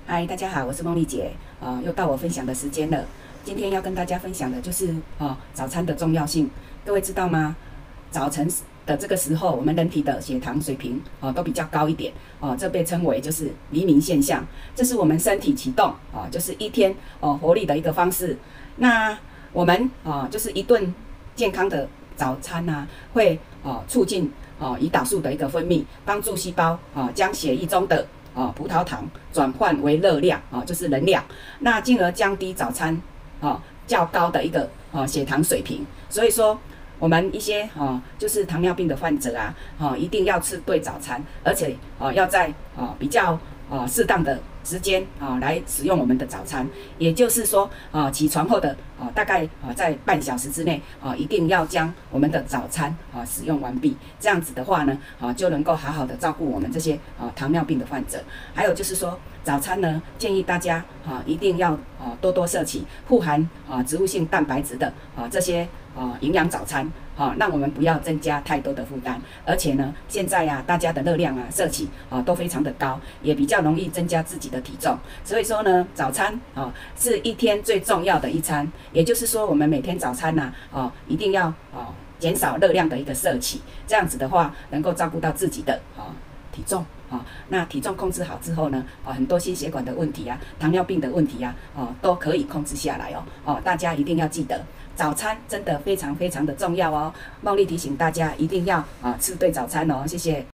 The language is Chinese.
嗨，大家好，我是梦丽姐，又到我分享的时间了。今天要跟大家分享的就是早餐的重要性。各位知道吗？早晨的这个时候，我们人体的血糖水平都比较高一点这被称为就是黎明现象。这是我们身体启动就是一天活力的一个方式。那我们就是一顿健康的早餐会促进胰岛素的一个分泌，帮助细胞将血液中的葡萄糖转换为热量就是能量，那进而降低早餐较高的一个血糖水平。所以说，我们一些就是糖尿病的患者一定要吃对早餐，而且要在比较适当的时间来使用我们的早餐。也就是说起床后的大概在半小时之内一定要将我们的早餐使用完毕。这样子的话呢就能够好好的照顾我们这些糖尿病的患者。还有就是说，早餐呢建议大家一定要多多摄取富含植物性蛋白质的这些营养早餐让我们不要增加太多的负担。而且呢，现在大家的热量摄取都非常的高，也比较容易增加自己的体重。所以说呢，早餐是一天最重要的一餐。也就是说，我们每天早餐一定要减少热量的一个摄取，这样子的话能够照顾到自己的体重那体重控制好之后呢很多心血管的问题糖尿病的问题都可以控制下来大家一定要记得，早餐真的非常非常的重要哦。梦丽提醒大家一定要吃对早餐哦，谢谢。